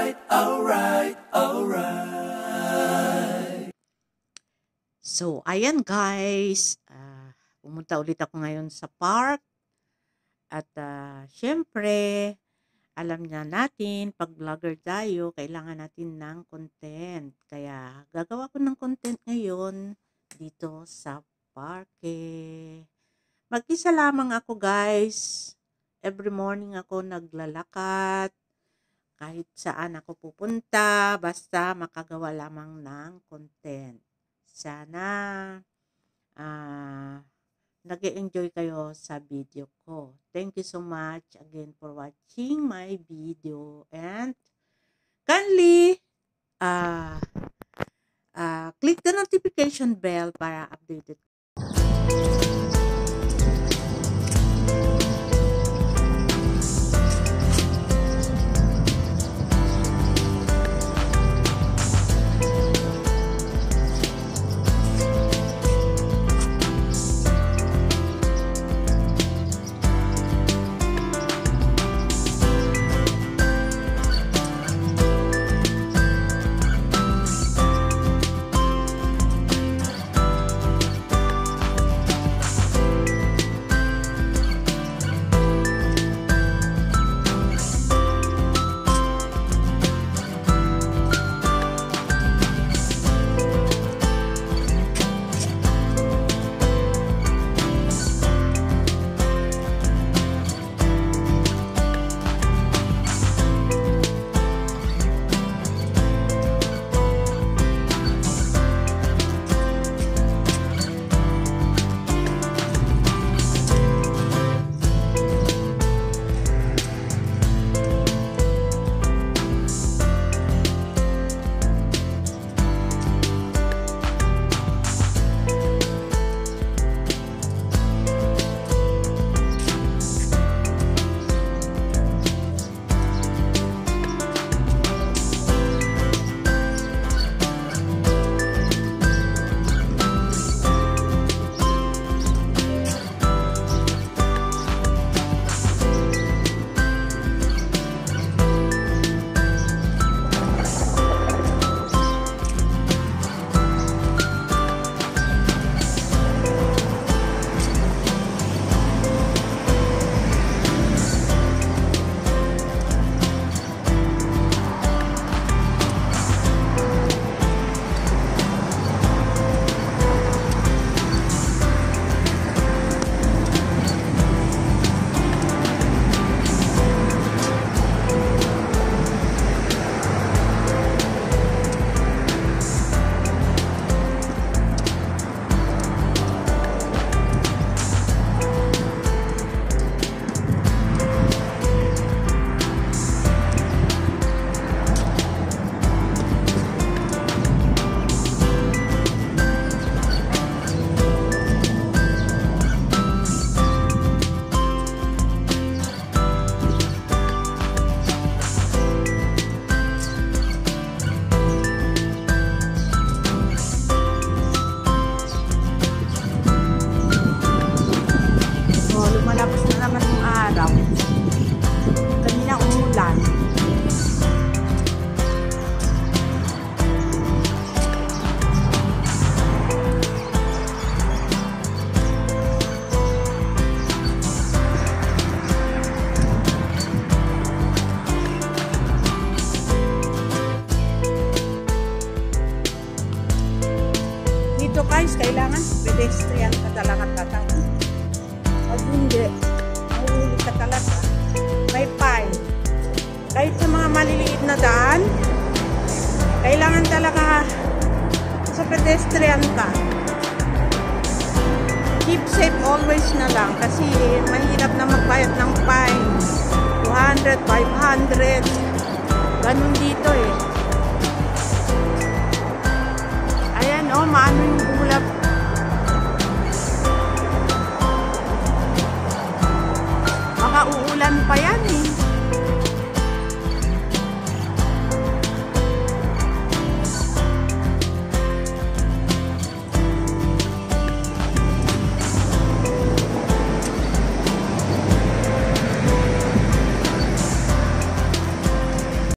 alright. So, ayan guys, pumunta ulit ako ngayon sa park at syempre, alam niya natin, pag vlogger tayo, kailangan natin ng content. Kaya, gagawa ko ng content ngayon dito sa parke. Mag-isa lamang ako guys. Every morning ako naglalakad. Kahit saan ako pupunta, basta makagawa lamang ng content. Sana nag-enjoy kayo sa video ko. Thank you so much again for watching my video. And kindly click the notification bell para updated. Guys, kailangan pedestrian ka talaga tatawag. Pag hindi, mahuli ka talaga. May fine. Kahit sa mga maliliit na daan, kailangan talaga sa pedestrian ka. Keep safe always na lang kasi mahirap na magbayad ng fine. 200, 500. Ganun dito eh. Ayan oh, maano yung ulap. Baka uulan pa yan.